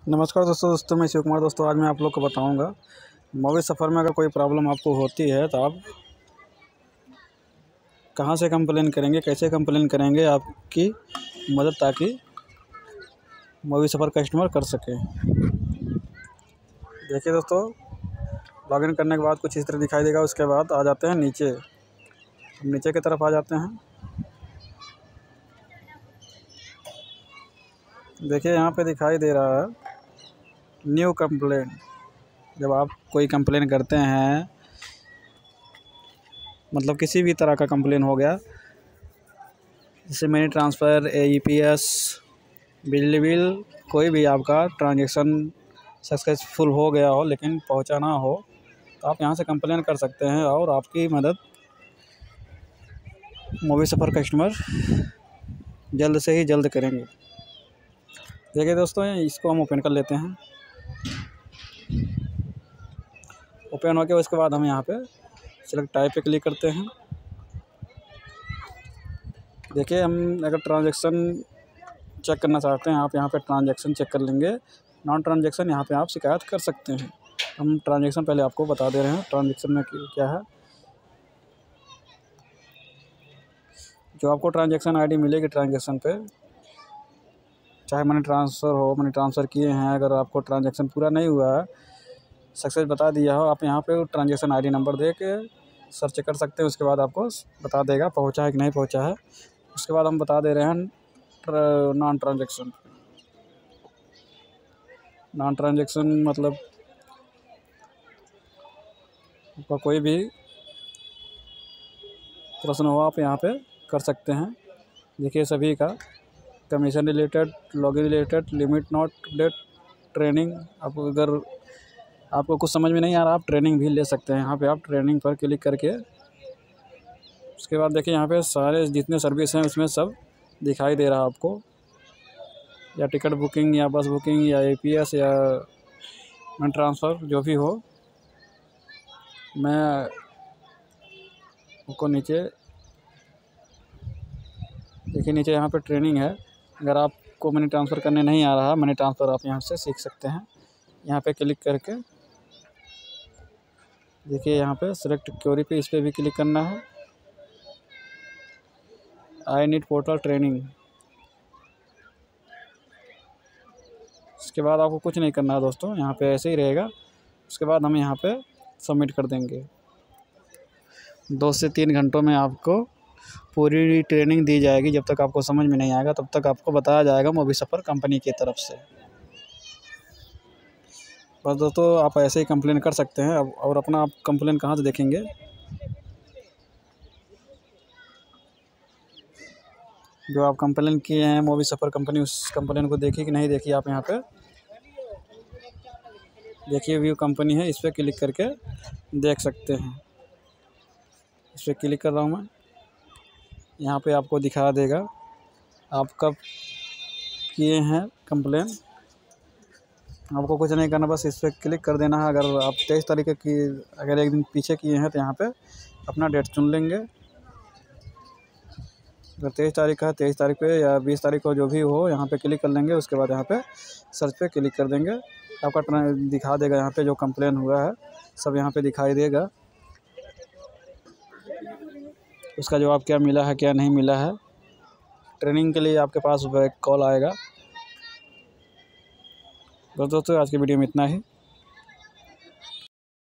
नमस्कार दोस्तों मैं शिव कुमार। दोस्तों आज मैं आप लोग को बताऊंगा मूवी सफ़र में अगर कोई प्रॉब्लम आपको होती है तो आप कहां से कंप्लेन करेंगे, कैसे कंप्लेन करेंगे आपकी मदद, ताकि मूवी सफ़र कस्टमर कर सके। देखिए दोस्तों, लॉगिन करने के बाद कुछ इस तरह दिखाई देगा। उसके बाद आ जाते हैं नीचे, नीचे की तरफ आ जाते हैं। देखिए यहाँ पे दिखाई दे रहा है न्यू कंप्लेंट। जब आप कोई कंप्लेन करते हैं, मतलब किसी भी तरह का कंप्लेन हो गया, जैसे मनी ट्रांसफ़र, AEPS, बिजली बिल, कोई भी आपका ट्रांजैक्शन सक्सेसफुल हो गया हो लेकिन पहुंचा ना हो, तो आप यहां से कंप्लेन कर सकते हैं और आपकी मदद मूवी सफ़र कस्टमर जल्द से ही जल्द करेंगे। देखिए दोस्तों, इसको हम ओपन कर लेते हैं। ओपन हो गया, उसके बाद हम यहाँ पे सिलेक्ट टाइप पे क्लिक करते हैं। देखिए, हम अगर ट्रांजैक्शन चेक करना चाहते हैं, आप यहाँ पे ट्रांजैक्शन चेक कर लेंगे। नॉन ट्रांजैक्शन यहाँ पे आप शिकायत कर सकते हैं। हम ट्रांजैक्शन पहले आपको बता दे रहे हैं ट्रांजैक्शन में क्या है। जो आपको ट्रांजैक्शन ID मिलेगी ट्रांजैक्शन पे, चाहे मनी ट्रांसफ़र हो, मनी ट्रांसफ़र किए हैं, अगर आपको ट्रांजैक्शन पूरा नहीं हुआ है, सक्सेस बता दिया हो, आप यहाँ पे ट्रांजैक्शन ID नंबर दे के सर्च कर सकते हैं। उसके बाद आपको बता देगा पहुँचा है कि नहीं पहुँचा है। उसके बाद हम बता दे रहे हैं नॉन ट्रांजैक्शन। नॉन ट्रांजैक्शन मतलब आपका कोई भी प्रश्न हो आप यहाँ पे कर सकते हैं। देखिए सभी का commission related, login related, limit not date, training. आप अगर आपको कुछ समझ में नहीं आ रहा, आप ट्रेनिंग भी ले सकते हैं। यहाँ पे आप ट्रेनिंग पर क्लिक करके, उसके बाद देखिए यहाँ पे सारे जितने सर्विस हैं उसमें सब दिखाई दे रहा है आपको, या टिकट बुकिंग, या बस बुकिंग, या APS, या मनी ट्रांसफ़र, जो भी हो। मैं आपको नीचे देखिए, नीचे यहाँ पे ट्रेनिंग है। अगर आपको मनी ट्रांसफ़र करने नहीं आ रहा, मनी ट्रांसफ़र आप यहाँ से सीख सकते हैं। यहाँ पे क्लिक करके देखिए, यहाँ पे सेलेक्ट क्वेरी पे, इस पर भी क्लिक करना है। I need portal training. उसके बाद आपको कुछ नहीं करना है दोस्तों, यहाँ पे ऐसे ही रहेगा। उसके बाद हम यहाँ पे सबमिट कर देंगे। 2 से 3 घंटों में आपको पूरी ट्रेनिंग दी जाएगी। जब तक आपको समझ में नहीं आएगा तब तक आपको बताया जाएगा मूवी सफ़र कंपनी की तरफ से। बस दोस्तों, आप ऐसे ही कंप्लेन कर सकते हैं। अब और अपना आप कंप्लेन कहाँ से देखेंगे, जो आप कंप्लेन किए हैं मूवी सफ़र कंपनी, उस कंप्लेन को देखिए कि नहीं देखिए। आप यहाँ पे देखिए व्यू कंपनी है, इस पर क्लिक करके देख सकते हैं। इस पर क्लिक कर रहा हूँ मैं। यहाँ पे आपको दिखा देगा आप कब किए हैं कंप्लेन। आपको कुछ नहीं करना, बस इस पर क्लिक कर देना है। अगर आप 23 तारीख की, अगर एक दिन पीछे किए हैं तो यहाँ पे अपना डेट चुन लेंगे। अगर 23 तारीख का है, 23 तारीख पे या 20 तारीख को, जो भी हो, यहाँ पे क्लिक कर लेंगे। उसके बाद यहाँ पे सर्च पे क्लिक कर देंगे। आपका दिखा देगा यहाँ पे जो कंप्लेन हुआ है सब यहाँ पे दिखाई देगा। उसका जवाब क्या मिला है, क्या नहीं मिला है। ट्रेनिंग के लिए आपके पास बैक कॉल आएगा। बस दोस्तों, आज की वीडियो में इतना ही।